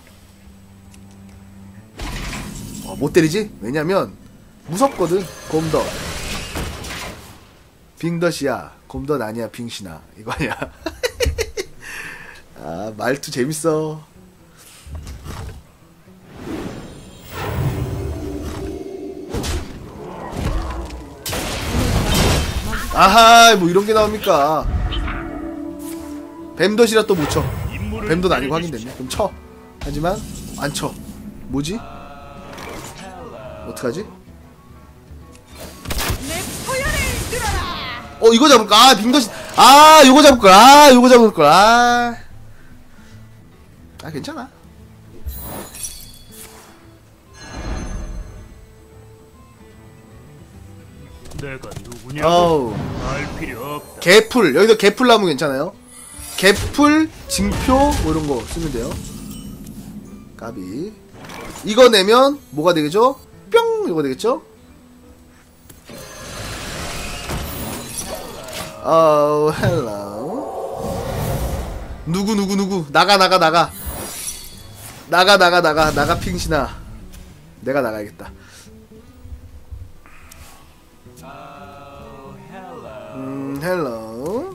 어, 못 때리지? 왜냐면 무섭거든. 곰덧. 빙덧이야. 곰덧 아니야 빙신아. 이거 아니야. 아 말투 재밌어. 아하 뭐 이런게 나옵니까. 뱀덧이라 또 못쳐. 뱀덧 아니고 확인됐네. 그럼 쳐. 하지만 안쳐. 뭐지? 어떡하지? 어 이거 잡을까? 아 빙덧이 아 요거 잡을걸. 아 요거 잡을걸. 아 아 괜찮아. 내가 누구냐고 어우 알 필요 없다. 개풀. 여기도 개풀 나무 괜찮아요. 개풀 징표 뭐 이런거 쓰면 돼요. 까비. 이거 내면 뭐가 되겠죠? 뿅 이거 되겠죠? 어 헬로. 누구 누구 누구 나가 나가 나가 나가 나가 나가 나가 핑신아. 내가 나가야겠다. 음 헬로.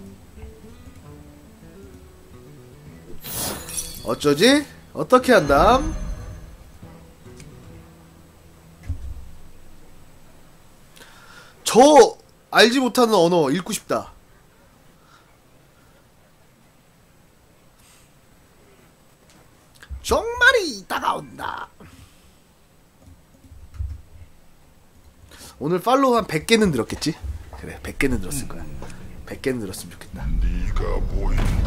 어쩌지? 어떻게 한담? 저 알지 못하는 언어 읽고 싶다. 정말이 다가온다. 오늘 팔로우 한 백 개는 들었겠지? 그래 백 개는 들었을 거야. 백 개는 들었으면 좋겠다. 네가 보인다.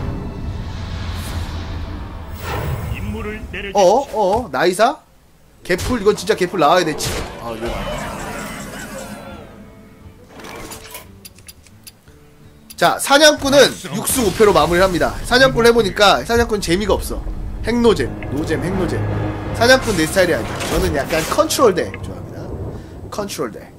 임무를 내려. 어? 어? 나이사? 개풀 이건 진짜 개풀 나와야 되지. 아 이거 자 사냥꾼은 육수 오 패로 마무리를 합니다. 사냥꾼 해보니까 사냥꾼 재미가 없어. 핵노잼 노잼 핵노잼. 사냥꾼 내 스타일이 아니야. 저는 약간 컨트롤 덱 좋아합니다. 컨트롤 덱.